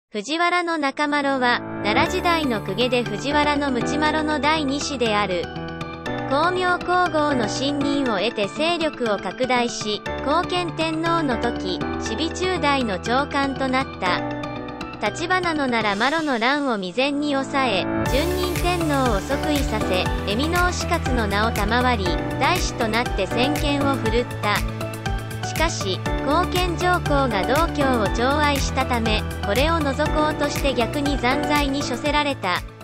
藤原中麻呂は、奈良時代の公家で藤原道麻呂の第二子である。光明皇后の信任を得て勢力を拡大し、光顕天皇の時、守備中代の長官となった。橘の奈良麻呂の乱を未然に抑え、順任天皇を即位させ、蝦夷の死活の名を賜り、大使となって先見を振るった。しかし、光顕上皇が道教を寵愛したため、これを除こうとして逆に残罪に処せられた。